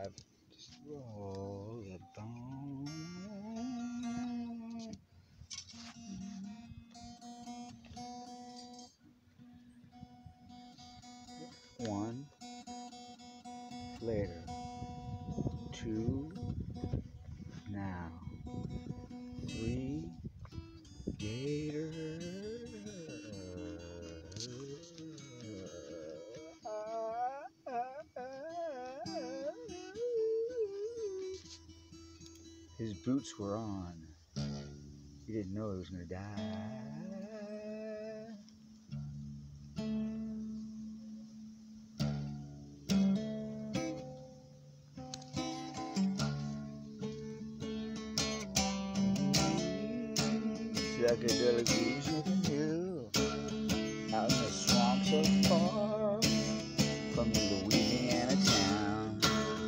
5. Just roll the bone. 1. Later. 2. Now. 3. Gator. His boots were on. He didn't know he was going to die. Psychedelic blues nothing new. Out in the swamp so far from the Louisiana town.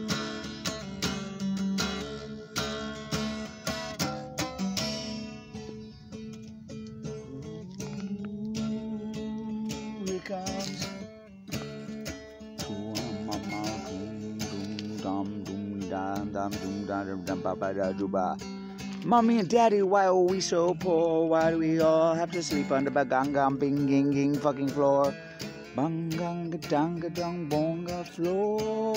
Ooh, here comes. Mommy and Daddy, why are we so poor? Why do we all have to sleep under bagangam bing ging ging fucking floor? Banganga danga dong bonga floor.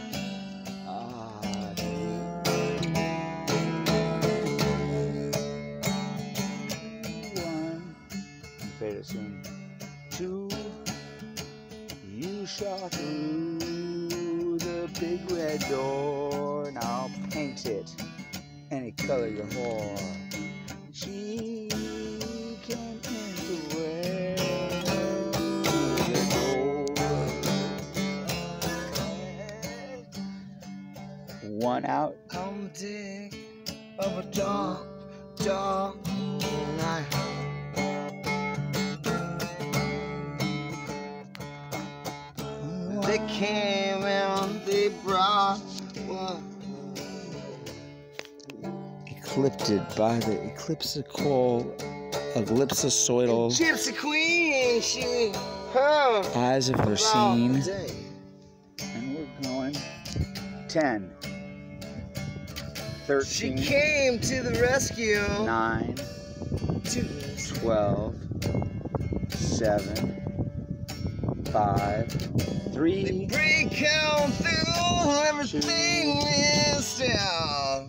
One, favorite scene. 2, you shot through the big red door. Now paint it any color you whore. She came in to wear the door. 1 out. On the day of a dark, dark night. They came and they brought what? Eclipsed by the ellipsoidal Gypsy Queen, she, her eyes of her seen. day. And we're going 10, 13, She came to the rescue. 9, 12, 7, 5, 3. They break out through everything is down.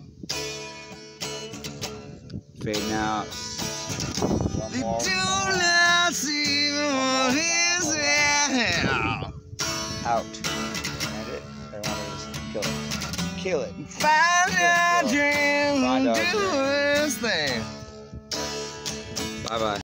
Fading out. One They more. do not see what is there. Out. And it. They want to just kill it. Find your dreams Find and our do dreams. this thing. Bye bye.